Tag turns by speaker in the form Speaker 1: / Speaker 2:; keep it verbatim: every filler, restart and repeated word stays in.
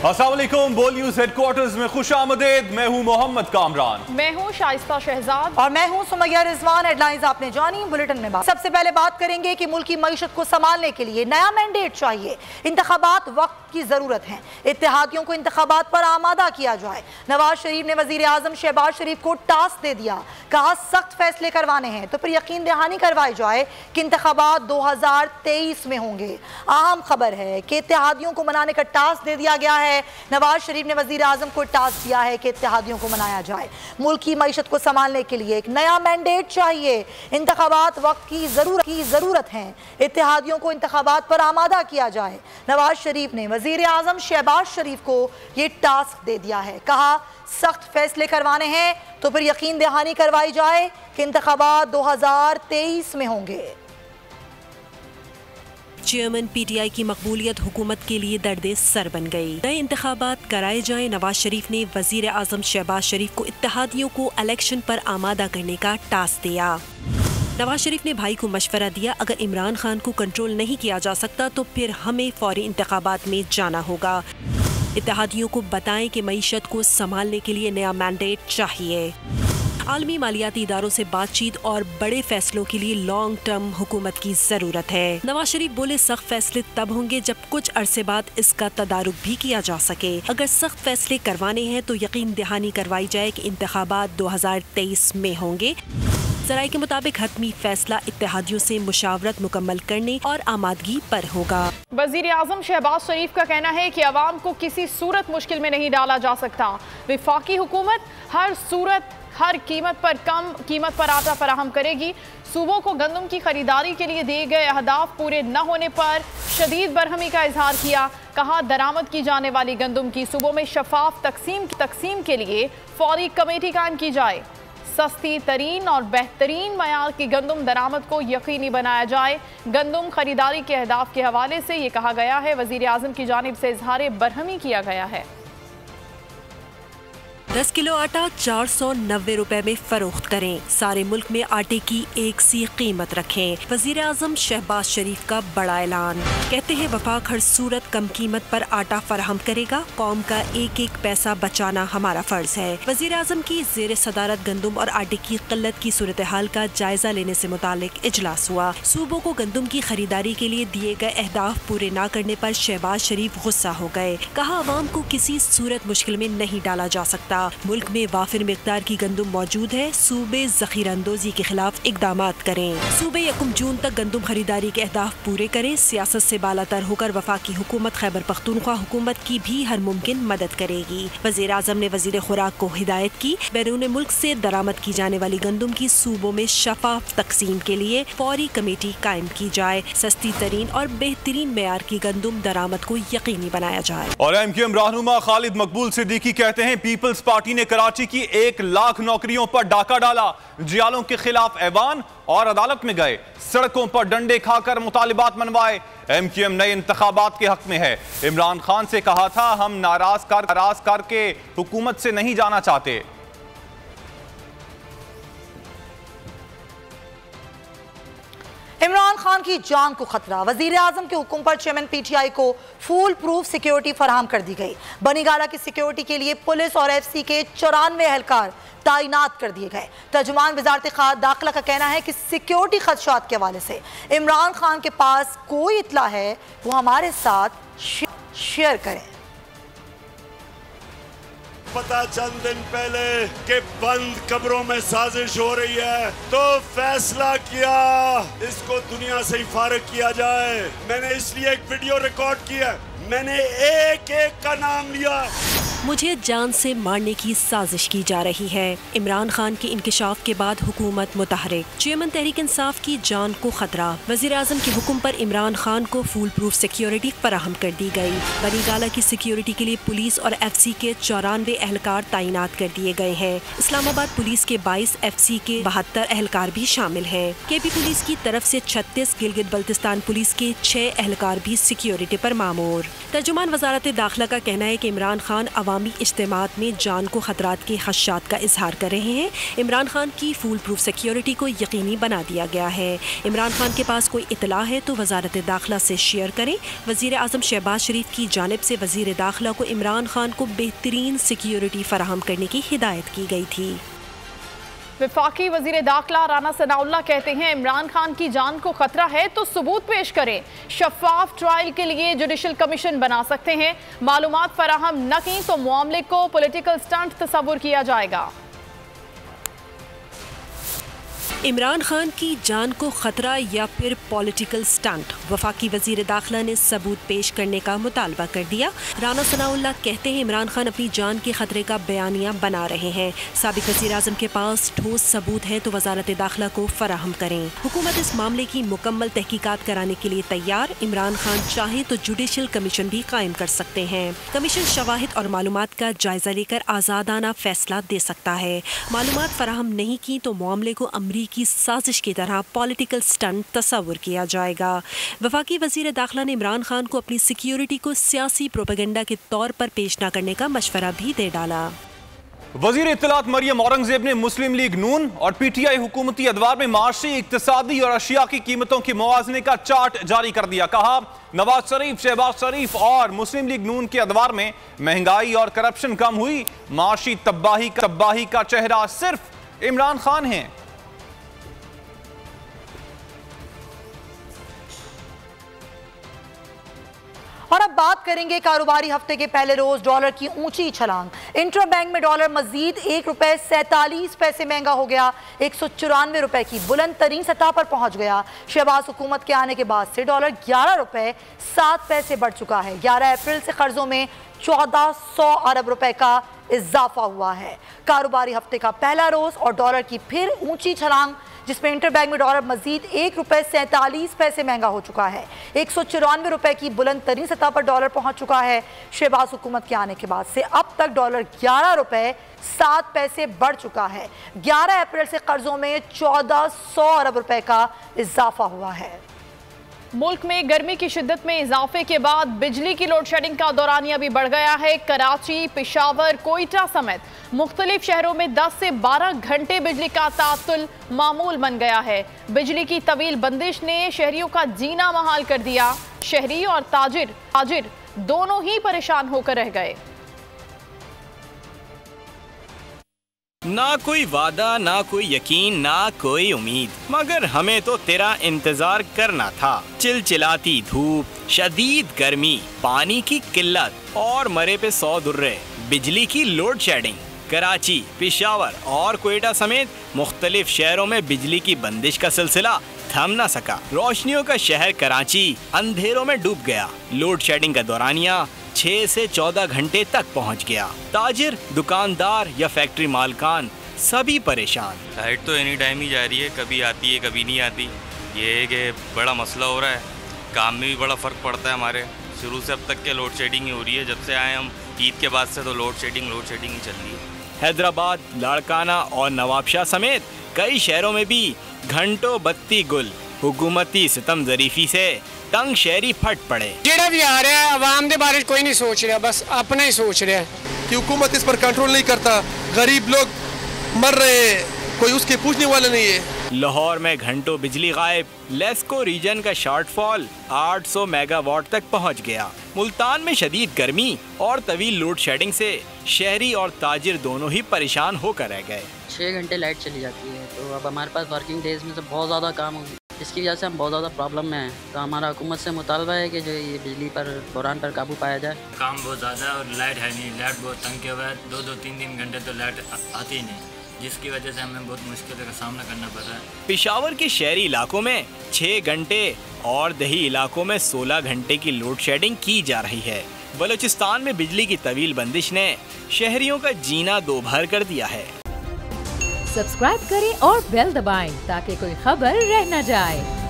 Speaker 1: अस्सलाम वालेकुम। बोल न्यूज हेडक्वार्टर्स में खुश आमदेद। मैं हूं मोहम्मद कामरान।
Speaker 2: मैं हूं शाइस्ता शहजाद
Speaker 3: और मैं हूं सुमैया रिजवान। हेडलाइंस आपने जानी, बुलेटिन में बात। सबसे पहले बात करेंगे कि मुल्क की मईशत को संभालने के लिए नया मैंडेट चाहिए। इंतखाबात वक्त की जरूरत है। इत्तेहादियों को इंतखाबात पर आमादा किया जाए। नवाज शरीफ ने वजीर आजम शहबाज शरीफ को टास्क दे दिया, कहा सख्त फैसले करवाने हैं तो फिर यकीन दहानी करवाई जाए कि इंतखाबात दो हजार तेईस में होंगे। अहम खबर है कि इत्तेहादियों को मनाने का टास्क दे दिया गया है। नवाज शरीफ ने वजीर आजम को टास्क दिया है कि इत्तेहादियों को मनाया जाए। मुल्क की मईशत को संभालने के लिए एक नया मैंडेट चाहिए। इंतखाबात वक्त की जरूरत की जरूरत है। इत्तेहादियों को इंतखाबात पर आमादा किया जाए। नवाज शरीफ ने वजीर आजम शहबाज शरीफ को ये टास्क दे दिया है, कहा सख्त फैसले करवाने हैं तो फिर यकीन दहानी करवाई जाए कि इंतखाबात दो हजार तेईस में होंगे।
Speaker 4: चेयरमैन पीटीआई की मकबूलियत हुकूमत के लिए दर्दे सर बन गई। नए इंतखाबात कराए जाएं। नवाज शरीफ ने वजीर आजम शहबाज शरीफ को इत्तेहादियों को इलेक्शन पर आमादा करने का टास्क दिया। नवाज शरीफ ने भाई को मशवरा दिया, अगर इमरान खान को कंट्रोल नहीं किया जा सकता तो फिर हमें फौरी इंतखाबात में जाना होगा। इत्तेहादियों को बताएं कि मईशत को संभालने के लिए नया मैंडेट चाहिए। आलमी मालियाती इदारों से बातचीत और बड़े फैसलों के लिए लॉन्ग टर्म हुकूमत की जरूरत है। नवाज शरीफ बोले सख्त फैसले तब होंगे जब कुछ अरसे बाद इसका तदारुक भी किया जा सके। अगर सख्त फैसले करवाने हैं तो यकीन दहानी करवाई जाए कि इंतखाबात दो हजार तेईस में होंगे। जराये के मुताबिक हतमी फैसला इत्तेहादियों से मुशावरत मुकम्मल करने और आमादगी पर होगा।
Speaker 2: वजीर आजम शहबाज शरीफ का कहना है कि अवाम को किसी सूरत मुश्किल में नहीं डाला जा सकता। वफाकी हुकूमत हर सूरत हर कीमत पर कम कीमत पर आटा फराहम करेगी। सूबों को गंदम की खरीदारी के लिए दिए गए अहदाफ पूरे न होने पर शदीद बरहमी का इजहार किया। कहा दरामद की जाने वाली गंदम की सूबों में शफाफ तकसीम तकसीम के लिए फौरी कमेटी कायम की जाए। सस्ती तरीन और बेहतरीन मयार की गंदम दरामद को यकीनी बनाया जाए। गंदम खरीदारी के अहदाफ के हवाले से ये कहा गया है, वजीर आजम की जानिब से इजहार बरहमी किया गया है।
Speaker 4: दस किलो आटा चार सौ नब्बे रुपए में फरोख्त करें। सारे मुल्क में आटे की एक सी कीमत रखें। वजीर आजम शहबाज शरीफ का बड़ा ऐलान। कहते हैं वफाक हर सूरत कम कीमत पर आटा फराहम करेगा। कौम का एक एक पैसा बचाना हमारा फर्ज है। वजीर आजम की जेर सदारत गंदम और आटे की किल्लत की सूरत हाल का जायजा लेने से मुतालिक इजलास हुआ। सूबों को गंदम की खरीदारी के लिए दिए गए अहदाफ पूरे न करने पर शहबाज शरीफ गुस्सा हो गए। कहा अवाम को किसी सूरत मुश्किल में नहीं डाला जा सकता। मुल्क में वाफिर मिकदार की गंदम मौजूद है। सूबे जखीरा अंदोजी के खिलाफ इकदामात करें। सूबे यकुम जून तक गंदम खरीदारी के अहदाफ पूरे करें। सियासत से बालातर होकर वफाकी हुकूमत खैबर पख्तूनख्वा हुकूमत की भी हर मुमकिन मदद करेगी। वजीर आजम ने वजीर खुराक को हिदायत की, बैरून मुल्क से दरामद की जाने वाली गंदम की सूबों में शफाफ तकसीम के लिए फौरी कमेटी कायम की जाए। सस्ती तरीन और बेहतरीन मेयार की गंदम दरामद को यकीनी बनाया जाए।
Speaker 1: और एम क्यू एम रहनुमा खालिद मकबूल सिद्दीकी कहते हैं पीपल्स पार्टी ने कराची की एक लाख नौकरियों पर डाका डाला। जियालों के खिलाफ ऐवान और अदालत में गए। सड़कों पर डंडे खाकर मुतालिबात मनवाए। एम क्यू एम नए इंतखाबात के हक में है। इमरान खान से कहा था हम नाराज कर नाराज करके हुकूमत से नहीं जाना चाहते।
Speaker 3: इमरान खान की जान को खतरा। वजीर आजम के हुक्म पर चेयरमैन पीटीआई को फुल प्रूफ सिक्योरिटी फराहम कर दी गई। बनीगाला की सिक्योरिटी के लिए पुलिस और एफ सी के चौरानवे एहलकार तैनात कर दिए गए। तर्जुमान वजारत दाखिला का कहना है कि सिक्योरिटी खदशात के हवाले से इमरान खान के पास कोई इतला है वो हमारे साथ शेयर करें।
Speaker 5: पता चंद दिन पहले कि बंद कब्रों में साजिश हो रही है तो फैसला किया इसको दुनिया से ही फारिग किया जाए। मैंने इसलिए एक वीडियो रिकॉर्ड किया, मैंने एक एक का नाम लिया।
Speaker 4: मुझे जान से मारने की साजिश की जा रही है। इमरान खान के इंकशाफ के बाद हुकूमत मुतहरिक। चेयरमैन तहरीक इंसाफ की जान को खतरा। वजीर आजम के हुक्म पर इमरान खान को फुल प्रूफ सिक्योरिटी फराहम कर दी गई। बनीगाला की सिक्योरिटी के लिए पुलिस और एफ सी के चौरानवे एहलकार तैनात कर दिए गए हैं। इस्लामाबाद पुलिस के बाईस, एफ सी के बहत्तर एहलकार भी शामिल हैं। के पी पुलिस की तरफ से छत्तीस, गिलगित बल्तिस्तान पुलिस के छह एहलकार भी सिक्योरिटी पर मामूर। तर्जुमान वजारत दाखिला का कहना है कि इमरान खान अवामी इज्तिमात में जान को खतरात के खदशात का इजहार कर रहे हैं। इमरान खान की फूल प्रूफ सिक्योरिटी को यकीनी बना दिया गया है। इमरान खान के पास कोई इतला है तो वजारत दाखिला से शेयर करें। वजीर आजम शहबाज शरीफ की जानिब से वजीर दाखिला को इमरान खान को बेहतरीन सिक्योरिटी फराहम करने की हिदायत की गई थी।
Speaker 2: वफाकी वजीर दाखिला राना सनाउल्लाह कहते हैं इमरान खान की जान को खतरा है तो सबूत पेश करें। शफाफ ट्रायल के लिए जुडिशल कमीशन बना सकते हैं। मालूमात फराहम न की तो मामले को पॉलिटिकल स्टंट तस्वुर किया जाएगा।
Speaker 4: इमरान खान की जान को खतरा या फिर पॉलिटिकल स्टंट, वफाकी वजीर दाखिला ने सबूत पेश करने का मुतालबा कर दिया। राना सनाउल्लाह कहते हैं इमरान खान अपनी जान के खतरे का बयानिया बना रहे हैं। साबिक वजीर आजम के पास ठोस सबूत है तो वजारत दाखिला को फराहम करें। हुकूमत इस मामले की मुकम्मल तहकीकात कराने के लिए तैयार। इमरान खान चाहे तो जुडिशल कमीशन भी कायम कर सकते हैं। कमीशन शवाहिद और मालूमात का जायजा लेकर आज़ादाना फैसला दे सकता है। मालूमात फराहम नहीं की तो मामले को अमरीकी की साजिश की तरह पॉलिटिकल स्टंट तस्वुर किया जाएगा। वफाकी वजीर दाखिला ने इमरान खान को अपनी सिक्योरिटी को सियासी प्रोपेगेंडा के तौर पर पेश न करने का मशवरा भी दे डाला।
Speaker 1: वजीर इत्तलात मरियम औरंगजेब ने मुस्लिम लीग नून और पीटीआई हुकूमती अदवार में माशी, इक्तिसादी और अशिया की कीमतों के मुआवजे का चार्ट जारी कर दिया। कहा नवाज शरीफ, शहबाज शरीफ और मुस्लिम लीग नून के अदवार में महंगाई और करप्शन कम हुई। माशी तबाही का तबाही का चेहरा सिर्फ इमरान खान है।
Speaker 3: और अब बात करेंगे कारोबारी हफ्ते के पहले रोज डॉलर की ऊंची छलांग। इंट्रा बैंक में डॉलर मजीद एक रुपए सैंतालीस पैसे महंगा हो गया, एक सौ चौरानवे रुपए की बुलंद तरीन सतह पर पहुंच गया। शहबाज हुकूमत के आने के बाद से डॉलर ग्यारह रुपए सात पैसे बढ़ चुका है। ग्यारह अप्रैल से कर्जों में चौदह सौ अरब रुपए का इजाफा हुआ है। कारोबारी हफ्ते का पहला रोज और डॉलर की फिर ऊंची छलांग, जिसमें इंटरबैंक में डॉलर मजीद एक रुपए सैंतालीस पैसे महंगा हो चुका है। एक सौ चौरानवे रुपए की बुलंद तरीन सतह पर डॉलर पहुंच चुका है। शहबाज हुकूमत के आने के बाद से अब तक डॉलर ग्यारह रुपए सात पैसे बढ़ चुका है। ग्यारह अप्रैल से कर्जों में चौदह सौ अरब रुपए का इजाफा हुआ है।
Speaker 2: मुल्क में गर्मी की शिद्दत में इजाफे के बाद बिजली की लोड शेडिंग का दौरानिया भी बढ़ गया है। कराची, पेशावर, कोयटा समेत मुख्तलिफ शहरों में दस से बारह घंटे बिजली का तातुल मामूल बन गया है। बिजली की तवील बंदिश ने शहरियों का जीना महाल कर दिया। शहरी और ताजिर ताजिर दोनों ही परेशान होकर रह गए।
Speaker 6: ना कोई वादा, ना कोई यकीन, ना कोई उम्मीद, मगर हमें तो तेरा इंतजार करना था। चिलचिलाती धूप, शदीद गर्मी, पानी की किल्लत और मरे पे सौ दुर्रे, बिजली की लोड शेडिंग। कराची, पेशावर और कोयटा समेत मुख्तलिफ शहरों में बिजली की बंदिश का सिलसिला थम न सका। रोशनियों का शहर कराची अंधेरों में डूब गया। लोड शेडिंग का दौरानिया छह से चौदह घंटे तक पहुंच गया। ताजिर, दुकानदार या फैक्ट्री मालकान सभी परेशान।
Speaker 7: लाइट तो एनी टाइम ही जा रही है, कभी आती है कभी नहीं आती। ये है कि बड़ा मसला हो रहा है। काम में भी बड़ा फ़र्क पड़ता है हमारे। शुरू से अब तक के लोड शेडिंग ही हो रही है। जब से आए हम ईद के बाद से तो लोड शेडिंग लोड शेडिंग ही चल रही है।
Speaker 6: हैदराबाद, लाड़काना और नवाबशाह समेत कई शहरों में भी घंटों बत्ती गुल। हुकूमती सितम ज़रीफी से तंग शहरी फट पड़े।
Speaker 8: जेड़ा भी आ रहा है आवाम के बारे कोई नहीं सोच रहा, बस अपना ही सोच रहा है
Speaker 9: कि हुकूमत इस पर कंट्रोल नहीं करता। गरीब लोग मर रहे हैं, कोई उसके पूछने वाला नहीं है।
Speaker 6: लाहौर में घंटों बिजली गायब। लेस्को रीजन का शॉर्टफॉल आठ सौ मेगावाट तक पहुंच गया। मुल्तान में शदीद गर्मी और तवील लोड शेडिंग से शहरी और ताजिर दोनों ही परेशान होकर रह गए।
Speaker 10: छः घंटे लाइट चली जाती है, तो अब हमारे पास वर्किंग डेज में से बहुत ज़्यादा काम होगी। इसकी वजह से हम बहुत ज़्यादा प्रॉब्लम में हैं। तो हमारा हुकूमत से मुतालबा है कि जो ये बिजली पर बहरान पर काबू पाया जाए।
Speaker 11: काम बहुत ज़्यादा है और लाइट है नहीं। लाइट बहुत तंग किया हुआ है। दो दो तीन तीन घंटे तो लाइट आती ही नहीं, जिसकी वजह से हमें बहुत मुश्किल का सामना करना पड़ रहा है।
Speaker 6: पेशावर के शहरी इलाकों में छः घंटे और दही इलाकों में सोलह घंटे की लोड शेडिंग की जा रही है। बलूचिस्तान में बिजली की तवील बंदिश ने शहरियों का जीना दो भर कर दिया है।
Speaker 12: सब्सक्राइब करें और बेल दबाएं ताकि कोई खबर रह न जाए।